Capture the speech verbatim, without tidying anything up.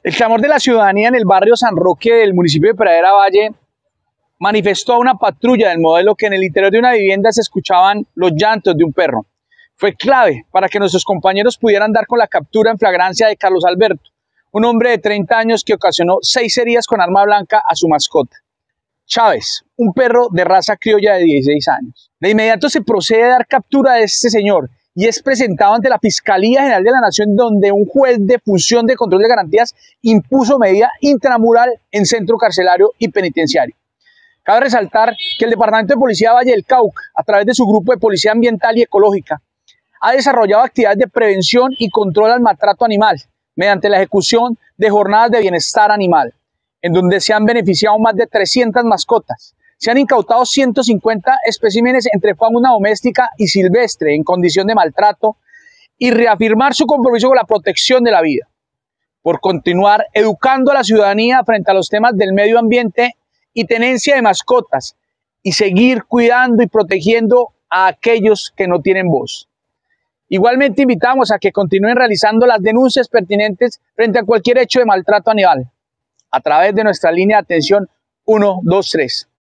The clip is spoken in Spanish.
El clamor de la ciudadanía en el barrio San Roque del municipio de Pradera Valle manifestó a una patrulla del modelo que en el interior de una vivienda se escuchaban los llantos de un perro. Fue clave para que nuestros compañeros pudieran dar con la captura en flagrancia de Carlos Alberto, un hombre de treinta años que ocasionó seis heridas con arma blanca a su mascota. Chávez, un perro de raza criolla de dieciséis años. De inmediato se procede a dar captura de este señor y es presentado ante la Fiscalía General de la Nación, donde un juez de función de control de garantías impuso medida intramural en centro carcelario y penitenciario. Cabe resaltar que el Departamento de Policía Valle del Cauca, a través de su grupo de Policía Ambiental y Ecológica, ha desarrollado actividades de prevención y control al maltrato animal mediante la ejecución de jornadas de bienestar animal, en donde se han beneficiado más de trescientas mascotas. Se han incautado ciento cincuenta especímenes entre fauna doméstica y silvestre en condición de maltrato y reafirmar su compromiso con la protección de la vida, por continuar educando a la ciudadanía frente a los temas del medio ambiente y tenencia de mascotas y seguir cuidando y protegiendo a aquellos que no tienen voz. Igualmente invitamos a que continúen realizando las denuncias pertinentes frente a cualquier hecho de maltrato animal a través de nuestra línea de atención uno dos tres.